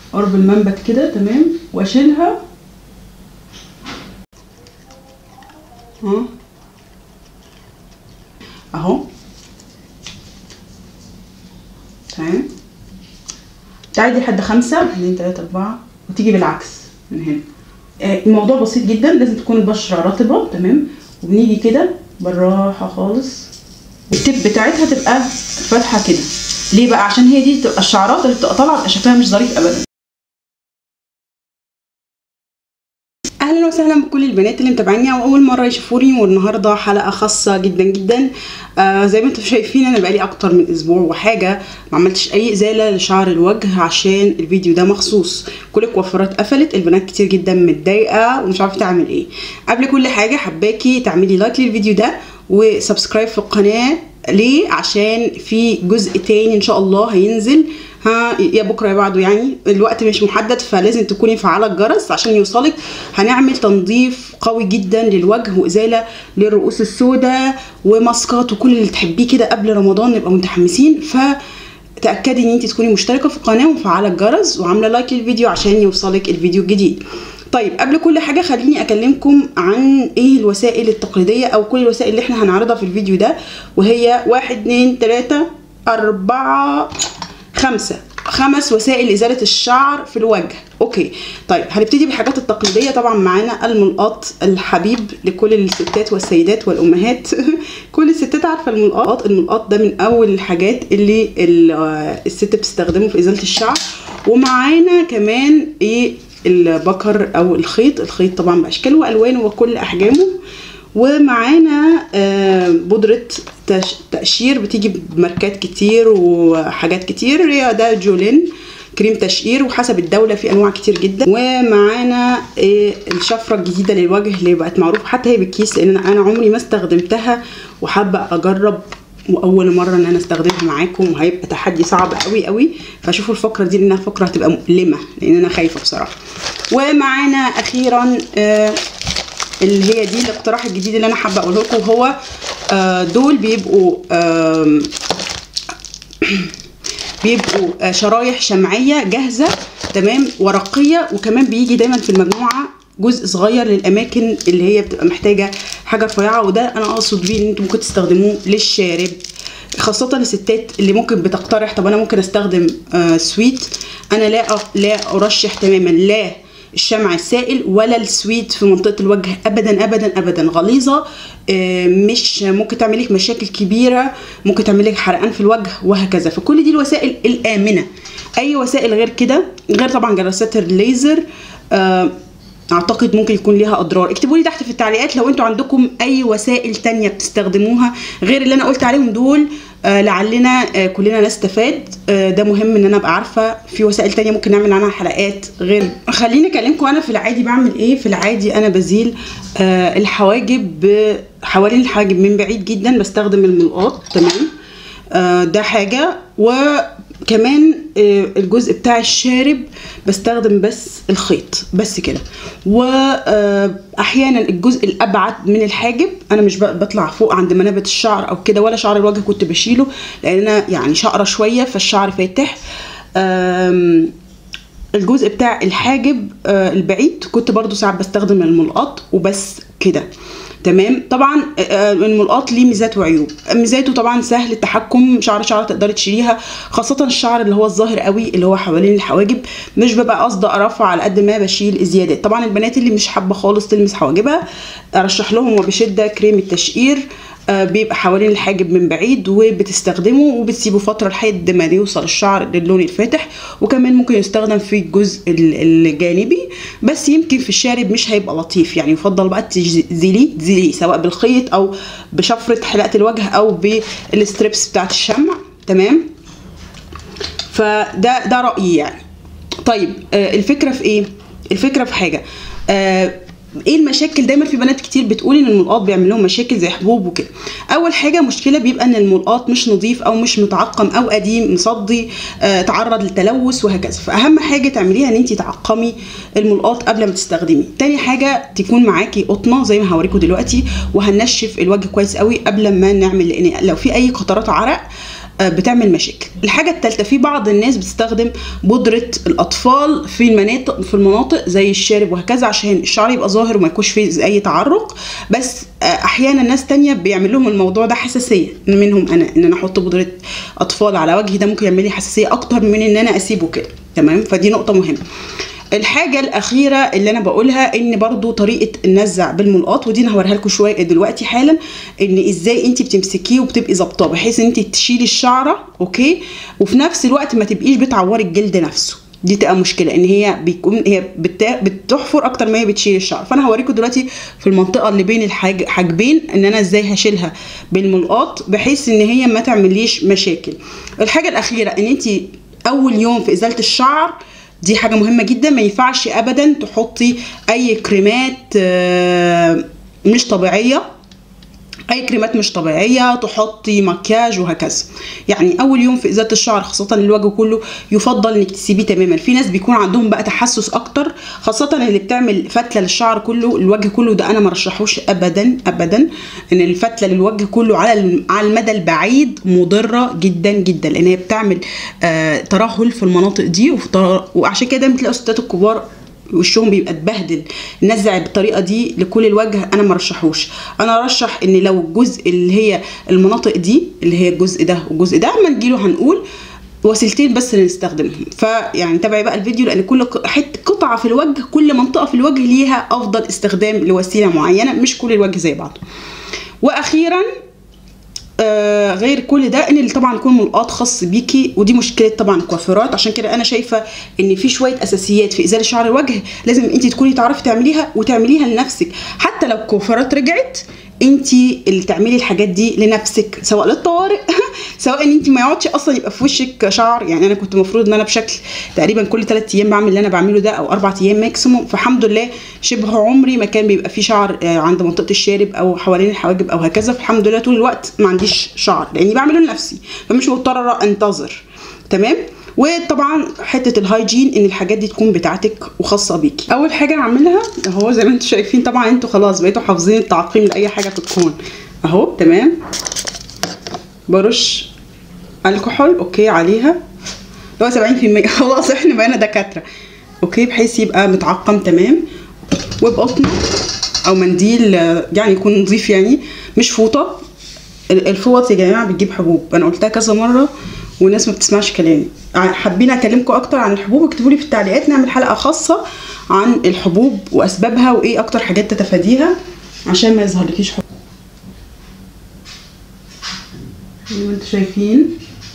قرب المنبت كده تمام، واشيلها اهو تمام. تعدي لحد 5 1 2 3 4 وتيجي بالعكس من هنا. الموضوع بسيط جدا، لازم تكون البشره رطبه تمام، وبنيجي كده بالراحه خالص، التip بتاعتها تبقى فاتحه كده. ليه بقى؟ عشان هي دي تبقى الشعرات اللي بتبقى طالعه بتبقى شكلها مش ظريف ابدا. اهلا وسهلا بكل البنات اللي متابعيني او اول مره يشوفوني، والنهارده حلقه خاصه جدا جدا. زي ما انتم شايفين انا بقالي اكتر من اسبوع وحاجه ما عملتش اي ازاله لشعر الوجه عشان الفيديو ده مخصوص. كل الكوافيرات قفلت، البنات كتير جدا متضايقه ومش عارفه تعمل ايه. قبل كل حاجه حباكي تعملي لايك للفيديو ده وسبسكرايب في القناه. ليه؟ عشان في جزء تاني ان شاء الله هينزل يا بكره يا بعده، يعني الوقت مش محدد، فلازم تكوني مفعله الجرس عشان يوصلك. هنعمل تنظيف قوي جدا للوجه وازاله للرؤوس السوداء وماسكات وكل اللي تحبيه كده قبل رمضان، نبقى متحمسين. فتاكدي ان انت تكوني مشتركه في القناه ومفعله الجرس وعامله لايك للفيديو عشان يوصلك الفيديو الجديد. طيب قبل كل حاجه خليني اكلمكم عن ايه الوسائل التقليديه او كل الوسائل اللي احنا هنعرضها في الفيديو ده، وهي 1 2 3 4 5 وسائل ازاله الشعر في الوجه. اوكي طيب هنبتدي بالحاجات التقليديه. طبعا معانا الملقاط الحبيب لكل الستات والسيدات والامهات كل الستات عارفه الملقاط ده من اول الحاجات اللي الست بتستخدمه في ازاله الشعر. ومعانا كمان ايه؟ البكر او الخيط طبعا باشكاله والوانه وكل احجامه. ومعانا بودرة تقشير بتيجي بماركات كتير وحاجات كتير، ده جولين كريم تقشير وحسب الدولة في انواع كتير جدا. ومعانا الشفرة الجديدة للوجه اللي بقت معروفة حتى هي بالكيس، لان انا عمري ما استخدمتها وحابة اجرب واول مرة ان انا استخدمها معاكم، وهيبقى تحدي صعب قوي قوي. فشوفوا الفقرة دي لانها فقرة هتبقى مؤلمة لان انا خايفة بصراحة. ومعانا اخيرا اللي هي دي الاقتراح الجديد اللي انا حابه اقوله لكم، وهو دول بيبقوا شرايح شمعيه جاهزه تمام ورقيه، وكمان بيجي دايما في المجموعه جزء صغير للاماكن اللي هي بتبقى محتاجه حاجه رفيعه. وده انا اقصد بيه ان انتم ممكن تستخدموه للشارب، خاصه الستات اللي ممكن بتقترح طب انا ممكن استخدم سويت. انا لا ارشح تماما لا الشمع السائل ولا السويت في منطقه الوجه ابدا ابدا ابدا. غليظه، مش ممكن تعملك مشاكل كبيره، ممكن تعملك حرقان في الوجه وهكذا. فكل دي الوسائل الامنه. اي وسائل غير كده، غير طبعا جلسات الليزر، اعتقد ممكن يكون ليها اضرار. اكتبوا لي تحت في التعليقات لو انتوا عندكم اي وسائل تانية بتستخدموها غير اللي انا قلت عليهم دول، لعلنا كلنا نستفاد. ده مهم ان انا ابقى عارفه في وسائل تانية ممكن نعمل عنها حلقات غير. خليني اكلمكم انا في العادي بعمل ايه. في العادي انا بزيل الحواجب، حوالين الحاجب من بعيد جدا بستخدم الملقاط تمام. ده حاجه. وكمان الجزء بتاع الشارب بستخدم بس الخيط بس كده. واحيانا الجزء الابعد من الحاجب انا مش بطلع فوق عند منابت الشعر او كده، ولا شعر الوجه كنت بشيله لان انا يعني شقره شويه فالشعر فاتح. الجزء بتاع الحاجب البعيد كنت برضو ساعات بستخدم الملقاط وبس كده تمام. طبعا الملقاط ليه ميزات وعيوب. ميزاته طبعا سهل التحكم، شعر تقدري تشيليها، خاصه الشعر اللي هو الظاهر قوي اللي هو حوالين الحواجب مش ببقى قصده ارفع على قد ما بشيل الزيادات. طبعا البنات اللي مش حابه خالص تلمس حواجبها ارشح لهم وبشده كريم التشقير، بيبقى حوالين الحاجب من بعيد وبتستخدمه وبتسيبه فتره لحد ما يوصل الشعر للون الفاتح. وكمان ممكن يستخدم في الجزء الجانبي، بس يمكن في الشارب مش هيبقى لطيف. يعني يفضل بقى تزيليه سواء بالخيط او بشفره حلقه الوجه او بالستريبس بتاعت الشمع تمام. فده رايي يعني. طيب الفكره في ايه؟ الفكره في حاجه ايه المشاكل. دايما في بنات كتير بتقول ان الملقاط بيعمل لهم مشاكل زي حبوب وكده. اول حاجه مشكله بيبقى ان الملقاط مش نظيف او مش متعقم او قديم مصدي، تعرض للتلوث وهكذا. فاهم حاجه تعمليها ان انت تعقمي الملقاط قبل ما تستخدميه. تاني حاجه تكون معاكي قطنه زي ما هوريكم دلوقتي، وهنشف الوجه كويس قوي قبل ما نعمل، لان لو في اي قطرات عرق بتعمل مشاكل. الحاجه الثالثه، في بعض الناس بتستخدم بودره الاطفال في المناطق زي الشارب وهكذا عشان الشعر يبقى ظاهر وما يكونش فيه اي تعرق، بس احيانا ناس تانية بيعمل لهم الموضوع ده حساسيه، منهم انا ان انا احط بودره اطفال على وجهي، ده ممكن يعمل لي حساسيه اكتر من ان انا اسيبه كده. تمام، فدي نقطه مهمه. الحاجه الاخيره اللي انا بقولها ان برضو طريقه النزع بالملقاط، ودي انا هوريها لكم شويه دلوقتي حالا، ان ازاي انت بتمسكيه وبتبقي ظابطاه بحيث ان انت تشيلي الشعره اوكي، وفي نفس الوقت ما تبقيش بتعوري الجلد نفسه. دي تبقى مشكله ان هي بتحفر اكتر ما هي بتشيل الشعر. فانا هوريكم دلوقتي في المنطقه اللي بين الحاجبين ان انا ازاي هشيلها بالملقاط بحيث ان هي ما تعمليش مشاكل. الحاجه الاخيره ان انت اول يوم في ازاله الشعر، دي حاجه مهمه جدا، ما ينفعش ابدا تحطي اي كريمات مش طبيعيه، اي كريمات مش طبيعيه، تحطي مكياج وهكذا. يعني اول يوم في ازاله الشعر خاصه الوجه كله يفضل انك تسيبيه تماما. في ناس بيكون عندهم بقى تحسس اكتر، خاصه اللي بتعمل فتله للشعر كله الوجه كله، ده انا ما رشحوش ابدا ابدا، ان الفتله للوجه كله على المدى البعيد مضره جدا جدا، لان هي بتعمل ترهل في المناطق دي، وعشان كده بتلاقوا الستات الكبار وشهم بيبقى اتبهدل. نزع بالطريقه دي لكل الوجه انا ما رشحوش. انا ارشح ان لو الجزء اللي هي المناطق دي اللي هي الجزء ده والجزء ده، اما نجيله هنقول وسيلتين بس اللي نستخدمهم. فيعني تابعي بقى الفيديو، لان كل قطعه في الوجه، كل منطقه في الوجه ليها افضل استخدام لوسيله معينه، مش كل الوجه زي بعضه. واخيرا غير كل ده ان طبعا يكون ملقاط خاص بيكي، ودي مشكله طبعا الكوافيرات. عشان كده انا شايفه ان في شويه اساسيات في ازاله شعر الوجه لازم انت تكوني تعرفي تعمليها وتعمليها لنفسك، حتى لو الكوافيرات رجعت انت اللي تعملي الحاجات دي لنفسك، سواء للطوارئ سواء ان انت ما يقعدش اصلا يبقى في وشك شعر. يعني انا كنت المفروض ان انا بشكل تقريبا كل 3 ايام بعمل اللي انا بعمله ده، او 4 ايام ماكسيموم، فالحمد لله شبه عمري ما كان بيبقى في شعر عند منطقه الشارب او حوالين الحواجب او هكذا. فالحمد لله طول الوقت ما عنديش شعر لاني بعمله لنفسي، فمش مضطره انتظر. تمام. وطبعا حته الهايجين ان الحاجات دي تكون بتاعتك وخاصه بيكي. اول حاجه اعملها اهو زي ما انتم شايفين، طبعا انتوا خلاص بقيتوا حافظين التعقيم لاي حاجه في الكون اهو. تمام، برش الكحول اوكي عليها اللي هو 70%، خلاص احنا بقينا دكاتره اوكي، بحيث يبقى متعقم تمام. وبقطنه او منديل يعني يكون نظيف، يعني مش فوطه. الفوط يا جماعه بتجيب حبوب، انا قلتها كذا مره والناس ما بتسمعش كلامي. حابين اكلمكم اكتر عن الحبوب اكتبوا لي في التعليقات، نعمل حلقه خاصه عن الحبوب واسبابها وايه اكتر حاجات تتفاديها عشان ما يظهرلكيش حبوب. زي ما انتم شايفين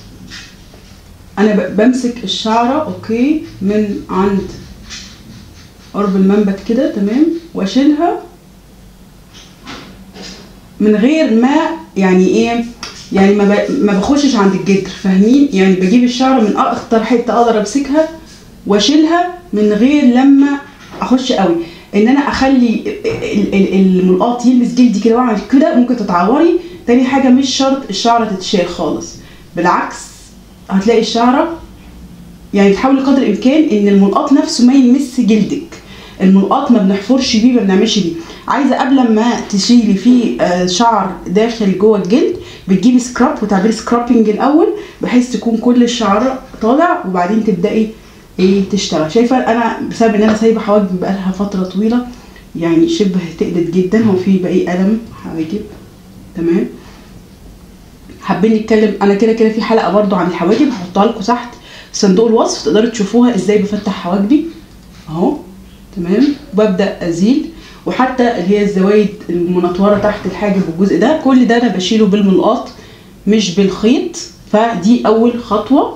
انا بمسك الشعره اوكي من عند قرب المنبت كده تمام، واشيلها من غير ما يعني ايه، يعني ما بخشش عند الجدر، فاهمين؟ يعني بجيب الشعره من اكتر حته اقدر امسكها واشيلها من غير لما اخش قوي، ان انا اخلي الملقاط يلمس جلدي كده واعمل كده ممكن تتعوري. تاني حاجه مش شرط الشعره تتشال خالص، بالعكس هتلاقي الشعره يعني تحاولي قدر الامكان ان الملقاط نفسه ما يلمس جلدك. الملقاط ما بنحفرش بيه، ما بنعملش بيه. عايزه قبل ما تشيلي فيه شعر داخل جوه الجلد بتجيبي سكراب وتعملي سكرابنج الاول بحيث تكون كل الشعر طالع، وبعدين تبداي ايه تشتغل. شايفه انا بسبب ان انا سايبه حواجبي بقالها فتره طويله يعني شبه تقلت جدا، هو في باقي قلم حواجب تمام. حابين نتكلم، انا كده كده في حلقه برضو عن الحواجب هحطها لكم تحت صندوق الوصف تقدروا تشوفوها ازاي بفتح حواجبي اهو تمام. وببدا ازيل، وحتى اللي هي الزوايد المنطوره تحت الحاجب والجزء ده كل ده انا بشيله بالملقاط مش بالخيط. فدي اول خطوه.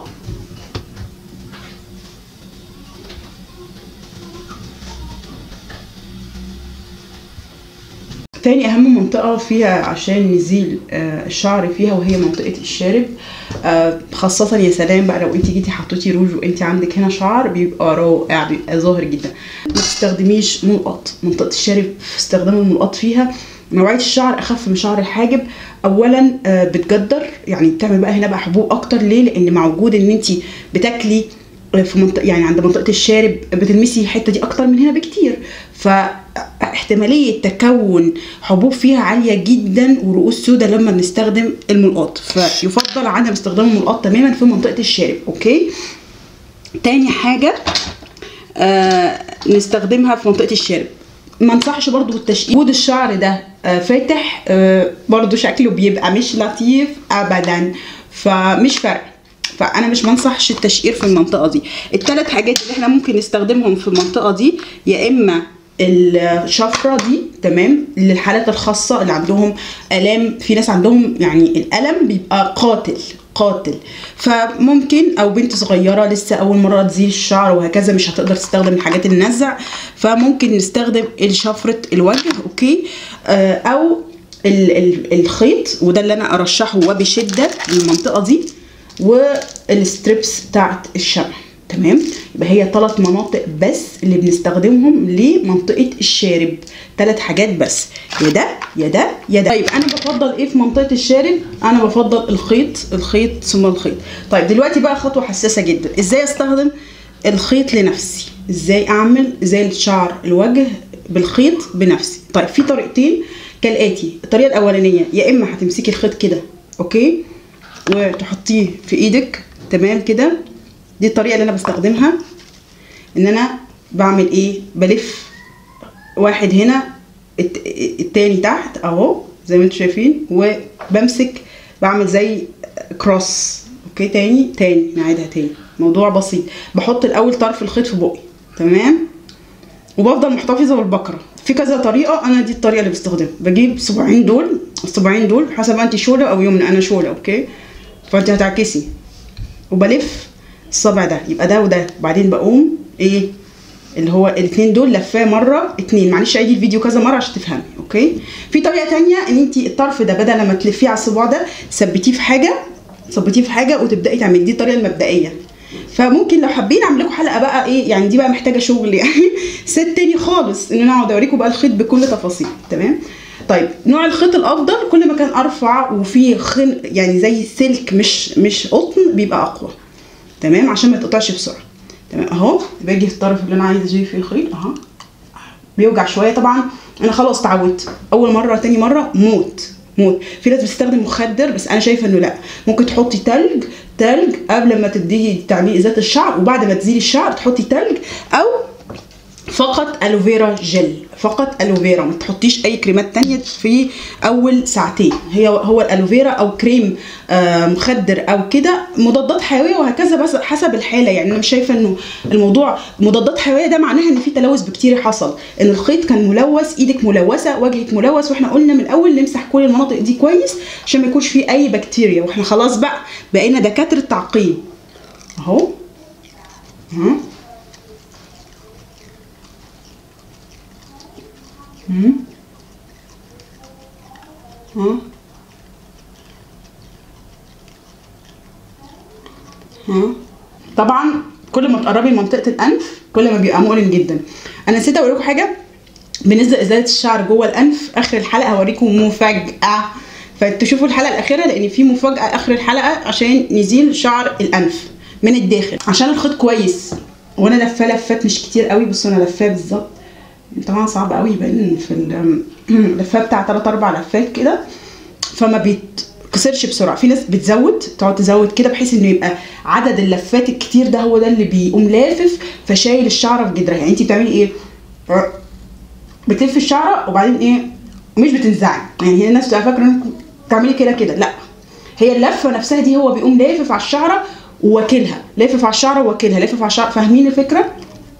تاني اهم منطقه فيها عشان نزيل الشعر فيها وهي منطقه الشارب، خاصه يا سلام بقى لو انت جيتي حطيتي روج وانت عندك هنا شعر بيبقى رائع، بيبقى ظاهر جدا. ما تستخدميش ملقط منطقه الشارب، استخدام الملقط فيها نوعيه الشعر اخف من شعر الحاجب. اولا بتجدر، يعني بتعمل بقى هنا بقى حبوب اكتر. ليه؟ لان مع وجود ان انت بتاكلي في منطقه يعني عند منطقه الشارب بتلمسي الحته دي اكتر من هنا بكتير، فهنا فاحتماليه تكون حبوب فيها عاليه جدا ورؤوس سوداء لما بنستخدم الملقاط، فيفضل عدم استخدام الملقاط تماما في منطقه الشارب. اوكي. تاني حاجه نستخدمها في منطقه الشارب، ما انصحش برضو بالتشقيق. وجود الشعر ده فاتح برضو شكله بيبقى مش لطيف ابدا، فمش فرق، فانا مش منصحش التشقير في المنطقه دي. الثلاث حاجات اللي احنا ممكن نستخدمهم في المنطقه دي، يا اما الشفره دي تمام للحالات الخاصه اللي عندهم الام، في ناس عندهم يعني الالم بيبقى قاتل، فممكن، او بنت صغيره لسه اول مره تزيل الشعر وهكذا مش هتقدر تستخدم الحاجات النزع، فممكن نستخدم شفره الوجه. اوكي. او الخيط، وده اللي انا ارشحه وبشده للمنطقه دي، والستريبس بتاعت الشمع. تمام. يبقى هي 3 مناطق بس اللي بنستخدمهم لمنطقه الشارب، 3 حاجات بس، يا ده يا ده يا ده. طيب انا بفضل ايه في منطقه الشارب؟ انا بفضل الخيط ثم الخيط. طيب دلوقتي بقى خطوه حساسه جدا، ازاي استخدم الخيط لنفسي؟ ازاي اعمل زي شعر الوجه بالخيط بنفسي؟ طيب في طريقتين كالاتي. الطريقه الاولانيه، يا اما هتمسكي الخيط كده اوكي وتحطيه في ايدك تمام كده، دي الطريقه اللي انا بستخدمها، ان انا بعمل ايه؟ بلف واحد هنا التاني تحت اهو زي ما انتم شايفين، وبمسك بعمل زي كروس. اوكي. تاني نعيدها تاني، موضوع بسيط. بحط الاول طرف الخيط في بقي تمام، وبفضل محتفظه بالبكره. في كذا طريقه، انا دي الطريقه اللي بستخدمها. بجيب الصباعين دول حسب انت شوله او يمنى، انا شوله اوكي، فانت هتعكسي وبلف الصبع ده يبقى ده وده، بعدين بقوم ايه اللي هو الاثنين دول لفاه مره 2. معلش عيدي الفيديو كذا مره عشان تفهمي. اوكي. في طريقه ثانيه، ان انت الطرف ده بدل ما تلفيه على الصباع ده ثبتيه في حاجه وتبداي تعملي، دي الطريقه المبدئيه. فممكن لو حابين اعمل لكم حلقه بقى ايه يعني، دي بقى محتاجه شغل يعني ست تاني خالص، ان انا اقعد اوريكم بقى الخيط بكل تفاصيل. تمام. طيب نوع الخيط الافضل كل ما كان ارفع وفيه يعني زي سلك مش قطن بيبقى اقوى. تمام. عشان ما يتقطعش بسرعه. تمام. اهو باجي في الطرف اللي انا عايزه اجيب فيه الخيط اهو، بيوجع شويه طبعا، انا خلاص اتعودت، اول مره تاني مره موت. في ناس بتستخدم مخدر، بس انا شايفه انه لا، ممكن تحطي تلج قبل ما تبدي تعملي ازاله الشعر، وبعد ما تزيلي الشعر تحطي تلج، او فقط الوفيرا جل، فقط الوفيرا، ما تحطيش اي كريمات تانية في اول ساعتين. هو الالوفيرا او كريم مخدر او كده، مضادات حيويه وهكذا، بس حسب الحاله. يعني انا مش شايفه انه الموضوع مضادات حيويه ده معناها ان في تلوث بكتيري حصل، ان الخيط كان ملوث، ايدك ملوثه، وجهك ملوث، واحنا قلنا من الاول نمسح كل المناطق دي كويس عشان ما يكونش فيه اي بكتيريا، واحنا خلاص بقى بقينا دكاتره تعقيم اهو. طبعا كل ما تقربي لمنطقه الانف كل ما بيبقى مؤلم جدا. انا نسيت اقول لكم حاجه بالنسبه لازاله الشعر جوه الانف، اخر الحلقه هوريكم مفاجاه، فتشوفوا الحلقه الاخيره لان في مفاجاه اخر الحلقه عشان نزيل شعر الانف من الداخل. عشان الخيط كويس وانا لفاه لفات مش كتير قوي، بصوا انا لفاه بالظبط، طبعا صعب قوي يبان في اللفاه بتاع 3-4 لفات كده، فما بيتكسرش بسرعه. في ناس تقعد تزود كده بحيث انه يبقى عدد اللفات الكتير ده هو ده اللي بيقوم لافف فشايل الشعره في جدرها. يعني انت بتعملي ايه؟ بتلفي الشعره وبعدين ايه؟ مش بتنزعي. يعني هي الناس بتبقى فاكره انك تعملي كده، لا، هي اللفه نفسها دي هو بيقوم لافف على الشعره وواكلها، لافف على الشعره وواكلها، لافف على الشعره. فاهمين الفكره؟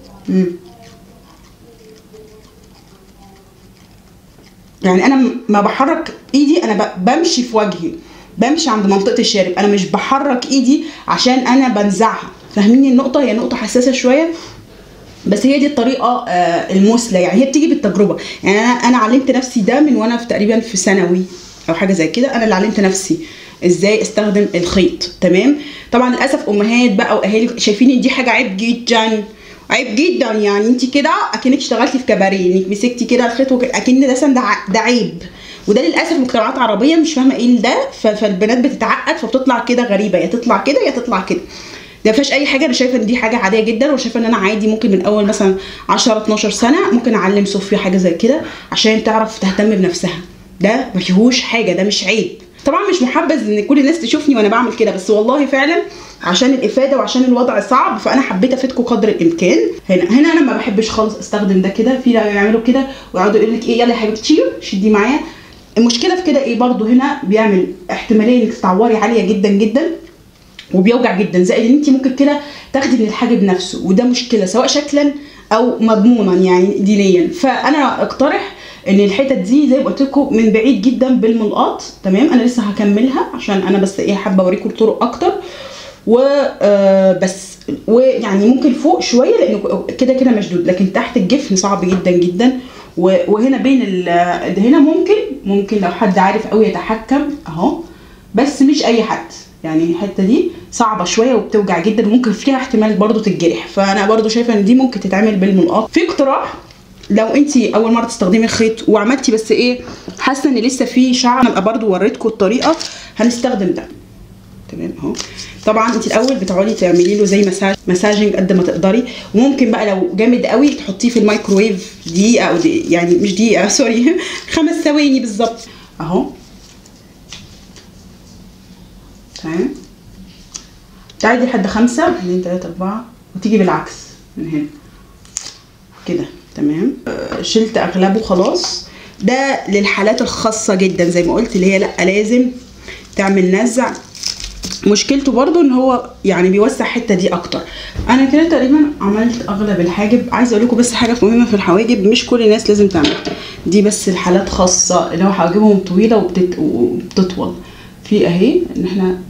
يعني انا ما بحرك ايدي، انا بمشي في وجهي، بمشي عند منطقه الشارب، انا مش بحرك ايدي عشان انا بنزعها. فاهميني النقطه؟ هي نقطه حساسه شويه، بس هي دي الطريقه المثلى، يعني هي بتيجي بالتجربه. يعني انا علمت نفسي ده من وانا تقريبا في ثانوي او حاجه زي كده، انا اللي علمت نفسي ازاي استخدم الخيط. تمام. طبعا للاسف امهات بقى واهالي شايفين ان دي حاجه عيب جدا، عيب جدا، يعني انت كده اكنك اشتغلتي في كباريه، انك مسكتي كده الخيط اكن ده عيب. وده للاسف مجتمعات عربيه مش فاهمه ايه ده، فالبنات بتتعقد فبتطلع كده غريبه، يا تطلع كده يا تطلع كده. ما فيهاش اي حاجه. انا شايفه ان دي حاجه عاديه جدا، وشايفه ان انا عادي ممكن من اول مثلا 10 12 سنه ممكن اعلم صوفيا حاجه زي كده عشان تعرف تهتم بنفسها. ده ما فيهوش حاجه، ده مش عيب. طبعا مش محبذ ان كل الناس تشوفني وانا بعمل كده، بس والله فعلا عشان الافاده وعشان الوضع صعب، فانا حبيت افيدكم قدر الامكان. هنا انا ما بحبش خالص استخدم ده كده. في يعملوا كده ويقعدوا يقول لك ايه يلا يا حبيبتي شدي معايا. المشكله في كده ايه برضو، هنا بيعمل احتماليه انك تتعوري عاليه جدا جدا وبيوجع جدا، زائد ان انت ممكن كده تاخدي من الحاجب نفسه، وده مشكله سواء شكلا او مضمونا يعني دينيا. فانا اقترح ان الحتت دي زي ما قلت لكم من بعيد جدا بالملقاط. تمام، انا لسه هكملها عشان انا بس ايه حابه اوريكم الطرق اكتر. وبس ويعني ممكن فوق شويه لانه كده كده مشدود، لكن تحت الجفن صعب جدا جدا. وهنا بين هنا ممكن لو حد عارف قوي يتحكم اهو، بس مش اي حد يعني. الحته دي صعبه شويه وبتوجع جدا وممكن فيها احتمال برضو تتجرح، فانا برضو شايفه ان دي ممكن تتعمل بالملقاط. في اقتراح لو انت اول مره تستخدمي الخيط وعملتي بس ايه حاسه ان لسه في شعر، ابقى برضو وريتكم الطريقه. هنستخدم ده. تمام اهو. طبعا انت الاول بتقعدي تعملي له زي مساجنج قد ما تقدري، وممكن بقى لو جامد قوي تحطيه في الميكروويف دقيقه او دقيقة يعني مش دقيقه سوري 5 ثواني بالظبط اهو. تمام، تعدي لحد 5 2 3 4 وتيجي بالعكس من هنا كده. تمام، شلت اغلبه خلاص. ده للحالات الخاصه جدا زي ما قلت، اللي هي لا لازم تعمل نزع. مشكلته برضو ان هو يعني بيوسع الحته دي اكتر. انا كده تقريبا عملت اغلب الحاجب. عايزه اقول لكم بس حاجه مهمه في الحواجب، مش كل الناس لازم تعمل دي، بس الحالات خاصه اللي هو حواجبهم طويله وبتطول. في اهي ان احنا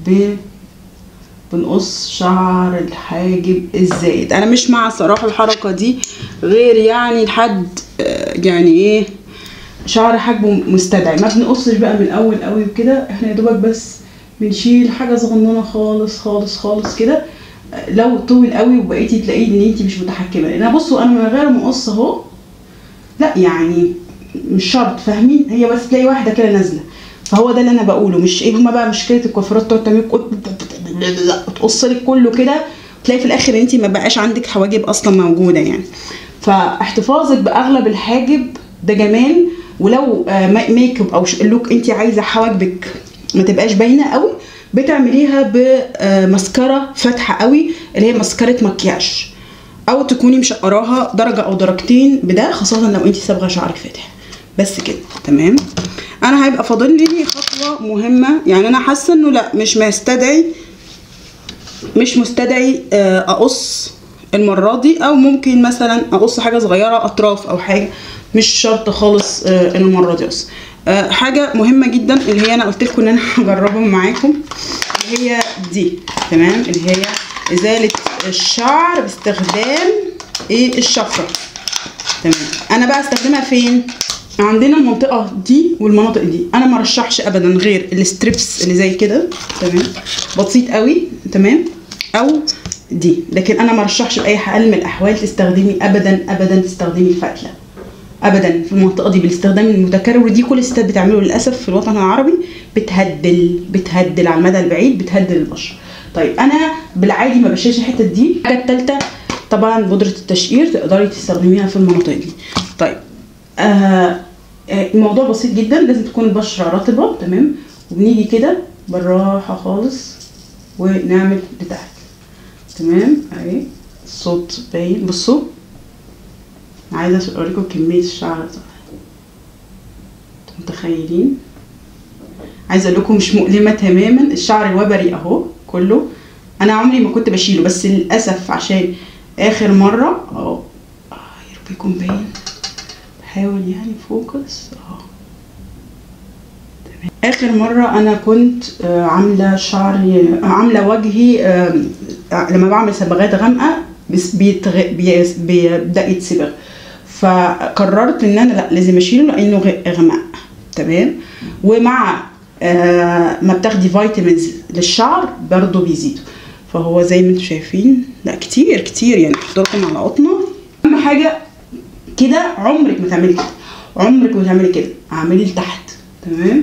بنقص شعر الحاجب الزايد. انا مش مع صراحه الحركه دي غير يعني لحد يعني ايه شعر حاجبه مستدعي. ما بنقصش بقى من الاول قوي وكده، احنا يا دوبك بس بنشيل حاجه صغننه خالص خالص خالص كده. لو طول قوي وبقيتي تلاقيه ان انت مش متحكمه. لان بصوا انا من غير ما اقص اهو، لا يعني مش شرط، فاهمين؟ هي بس تلاقي واحده كده نازله. فهو ده اللي انا بقوله. مش ايه هما بقى مشكله الكوافيرات تقعد تعمل تقص لك كله كده، تلاقي في الاخر انت ما بقاش عندك حواجب اصلا موجوده يعني. فاحتفاظك باغلب الحاجب ده جمال. ولو ميك اب او لوك انت عايزه حواجبك ما تبقاش باينه قوي، بتعمليها بمسكره فاتحه قوي اللي هي مسكره مكياج، او تكوني مشقراها درجه او درجتين بده، خاصه لو انت صابغه شعرك فاتح. بس كده تمام. انا هيبقى فاضل لي خطوه مهمه يعني. انا حاسه انه لا مش مستدعي اقص المره دي، او ممكن مثلا اقص حاجه صغيره اطراف او حاجه، مش شرط خالص المره دي اقص. حاجه مهمه جدا اللي هي انا قلت لكم ان انا هجربهم معاكم، اللي هي دي. تمام، اللي هي ازاله الشعر باستخدام ايه الشفره. تمام، انا بقى استخدمها فين؟ عندنا المنطقه دي والمناطق دي. انا ما رشحش ابدا غير الستريبس اللي زي كده. تمام، بسيط قوي. تمام، او دي. لكن انا ما رشحش باي حال من الاحوال تستخدمي ابدا تستخدمي الفتله ابدا في المنطقه دي بالاستخدام المتكرر. ودي كل الستات بتعمله للاسف في الوطن العربي. بتهدل على المدى البعيد، بتهدل البشره. طيب انا بالعادي ما بشيلش الحته دي. الحاجه الثالثه طبعا بودره التشقير، تقدري تستخدميها في المناطق دي. طيب الموضوع بسيط جدا. لازم تكون البشره رطبه. تمام، وبنيجي كده بالراحه خالص ونعمل لتحت. تمام اهي الصوت باين. بصوا عايزه اوريكم كميه الشعر. متخيلين؟ عايزه اقول لكم مش مؤلمه تماما. الشعر الوبري اهو كله. انا عمري ما كنت بشيله، بس للاسف عشان اخر مره اهو يا رب يكون باين. بحاول يعني فوكس اهو. تمام، اخر مره انا كنت عامله شعري، عامله وجهي لما بعمل صبغات غامقه بيبدا يتصبغ، فقررت ان انا لا لازم اشيله لانه غماء. تمام، ومع ما بتاخدي فيتامينز للشعر برضو بيزيدوا. فهو زي ما انتم شايفين لا كتير يعني. احط لكم على قطنه. اهم حاجه كده عمرك ما تعملي كده، عمرك ما تعملي كده. اعملي لتحت. تمام،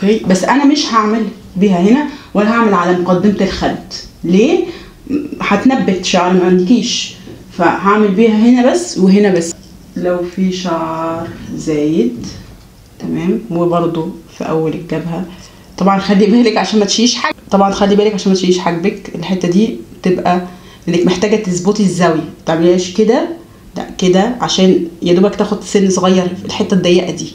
اوكي. بس انا مش هعمل بيها هنا ولا هعمل على مقدمه الخد. ليه؟ هتنبت شعر ما عندكيش، فهعمل بيها هنا بس وهنا بس. لو في شعر زايد تمام، وبرده في اول الجبهه طبعا خلي بالك عشان ما تشيش حاجه، طبعا خلي بالك عشان ما تشيش حاجبك. الحته دي تبقى انك محتاجه تظبطي الزاويه، ما تعمليهاش كده، لا كده، عشان يا دوبك تاخد سن صغير في الحته الضيقه دي.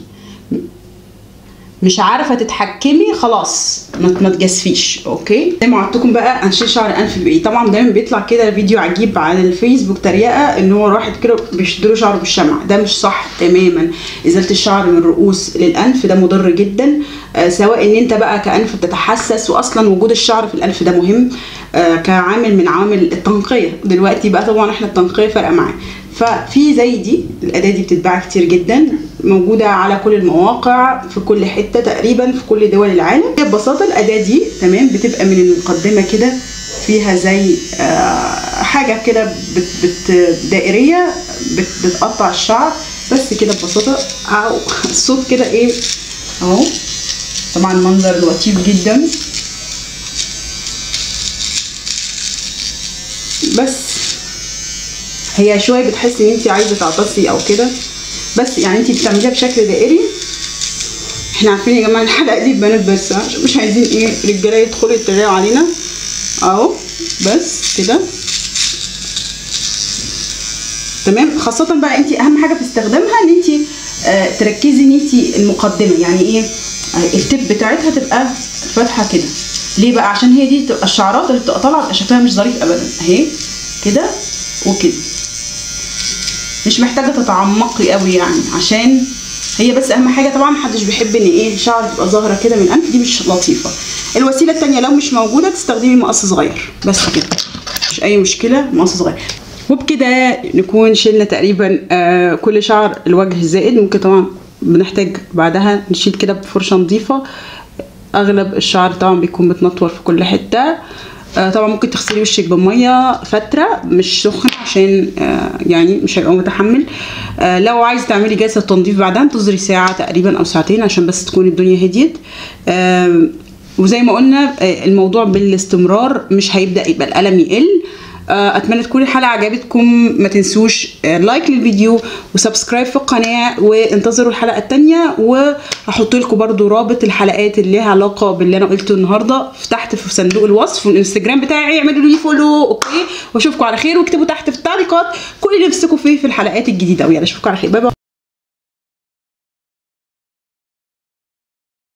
مش عارفه تتحكمي خلاص ما تجسفيش. اوكي. زي ما وعدتكم بقى هنشيل شعر الانف بايه. طبعا دايما بيطلع كده فيديو عجيب على الفيسبوك تريقه ان هو واحد كده بيشدوا شعره بالشمع. ده مش صح تماما. ازاله الشعر من الرؤوس للانف ده مضر جدا، سواء ان انت بقى كانف بتتحسس، واصلا وجود الشعر في الانف ده مهم كعامل من عوامل التنقيه. دلوقتي بقى طبعا احنا التنقيه فارقه معاه. ففي زي دي الاداه دي بتتباع كتير جدا، موجوده على كل المواقع في كل حته تقريبا في كل دول العالم. ببساطه الاداه دي تمام بتبقى من المقدمه كده فيها زي حاجه كده دائريه بتقطع الشعر بس كده ببساطه. او الصوت كده ايه اهو، طبعا منظر لطيف جدا. بس هي شويه بتحسي ان انت عايزه تعطسي او كده، بس يعني انت بتعمليها بشكل دائري. احنا عارفين يا جماعه الحلقه دي بنات بس، عشان مش عايزين ايه رجاله يدخلوا يتريقوا علينا اهو. بس كده تمام. خاصه بقى انت اهم حاجه في استخدامها ان انت تركزي ان انت المقدمه، يعني ايه التب بتاعتها تبقى فاتحه كده. ليه بقى؟ عشان هي دي تبقى الشعرات اللي بتبقى طالعه بتبقى شكلها مش ظريف ابدا اهي كده وكده. مش محتاجه تتعمقي قوي يعني، عشان هي بس اهم حاجه. طبعا محدش بيحب ان ايه شعر تبقى ظاهره كده من الانف، دي مش لطيفه. الوسيله الثانيه لو مش موجوده تستخدمي مقص صغير بس كده، مش اي مشكله، مقص صغير. وبكده نكون شلنا تقريبا كل شعر الوجه الزائد. ممكن طبعا بنحتاج بعدها نشيل كده بفرشه نظيفه. اغلب الشعر طبعا بيكون متنطور في كل حته. طبعا ممكن تغسلي وشك بميه فتره مش سخنه عشان يعني مش هيبقى متحمل. لو عايز تعملي جلسه تنظيف بعدها انتظري ساعه تقريبا او ساعتين عشان بس تكون الدنيا هديت. وزي ما قلنا الموضوع بالاستمرار مش هيبدا يبقى الالم يقل. اتمنى تكون الحلقه عجبتكم. ما تنسوش لايك للفيديو وسبسكرايب في القناه، وانتظروا الحلقه الثانيه. وهحط لكم برده رابط الحلقات اللي ليها علاقه باللي انا قلته النهارده تحت في صندوق الوصف، والانستجرام بتاعي اعملوا لي فولو. اوكي، واشوفكم على خير، واكتبوا تحت في التعليقات كل اللي نفسكم فيه في الحلقات الجديده. ويلا اشوفكم على خير، باي باي.